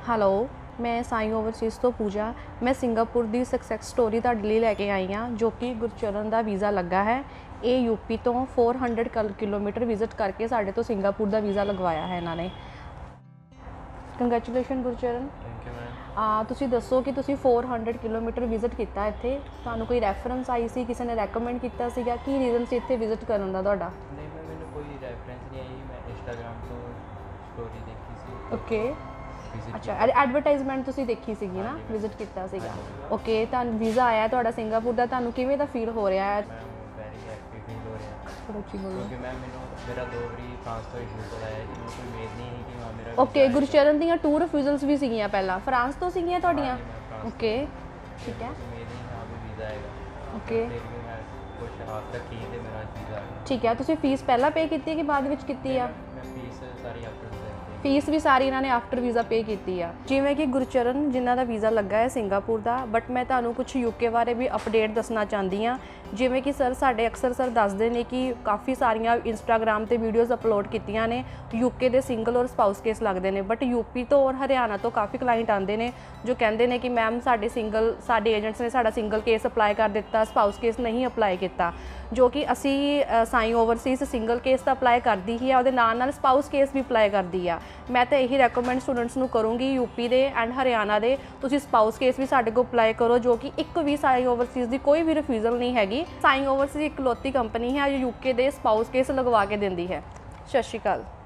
Hello, मैं Sai overseas तो पूजा। मैं सिंगापुर की सक्सैस स्टोरी तुहाडे लई लैके आई हाँ, जो कि गुरचरण का वीज़ा लगा है। ये यूपी तो 400 किलोमीटर विजिट करके साढ़े तो सिंगापुर का वीज़ा लगवाया है इन्होंने। कंग्रैचुलेशन गुरचरण। तुसी दसो कि तुसी 400 किलोमीटर विजिट किया इत्थे, तुहानू कोई रैफरेंस आई सी, किसी ने रैकमेंड किया सीगा, की रीजन से इत्थे विजिट करन दा तुहाडा? नहीं, मैंने कोई रैफरेंस नहीं आई, मैं इंस्टाग्राम तो स्टोरी देखी सी। ओके, अच्छा, एडवरटाइजमेंट तुसी देखी सीगी ना, विजिट किया सीगा। ओके, तुहानू वीज़ा आया तुहाडा सिंगापुर दा, तुहानू किवें दा फील हो रहा है? वेरी हैप्पी फील हो रहा है क्योंकि मैं मेरा 2 वारी फ्रांस तो रिफ्यूजल आया जी, मुझे कोई उम्मीद नहीं कि हाँ मेरा ओके, गुरचरण ਦੀਆਂ 2 रिफ्यूजल्स भी ਸੀਗੀਆਂ ਪਹਿਲਾਂ, ਫਰਾਂਸ ਤੋਂ ਸੀਗੀਆਂ ਤੁਹਾਡੀਆਂ? ओके, ठीक है, उम्मीद नहीं हाँ भी वीज़ा आएगा। ओके, फिर भी मैं कुछ हाथ तक की तो मेरा वीज़ा आ गया। ठीक है। तुसी फीस ਪਹਿਲਾਂ पे ਕੀਤੀ ਹੈ कि बाद ਵਿੱਚ ਕੀਤੀ ਆ? मैं फीस सारी आफ्टर फीस भी सारी इन्होंने आफ्टर वीज़ा पे की है। जिमें कि गुरचरण जिन्हों का वीज़ा लगा है सिंगापुर का, बट मैं तुहानू कुछ यूके बारे भी अपडेट दसना चाहती हाँ। जिमें कि सर साढ़े अक्सर सर दसते हैं कि काफ़ी सारिया इंस्टाग्राम पर वीडियोज़ अपलोड कीतियां ने, यूके के सिंगल और स्पाउस केस लगते हैं, बट यूपी तो और हरियाणा तो काफ़ी क्लाइंट आते हैं जो कहते हैं कि मैम साडे एजेंट्स ने साडा सिंगल केस अप्लाई कर दिता, स्पाउस केस नहीं अप्लाई किया, जो कि असी साई ओवरसीज़ सिंगल केस तो अप्लाई करती ही है, और नाल स्पाउस केस भी अप्लाई करती है। मैं तो यही रैकमेंड स्टूडेंट्स नू करूँगी यूपी दे एंड हरियाणा दे, तुसी स्पाउस केस भी साडे को अप्लाई करो, जो कि एक भी साई ओवरसीज़ की कोई भी रिफ्यूजल नहीं हैगी। साई ओवरसीज़ इकलौती कंपनी है जो यूके दे स्पाउस केस लगवा के देंदी है। सत श्री अकाल।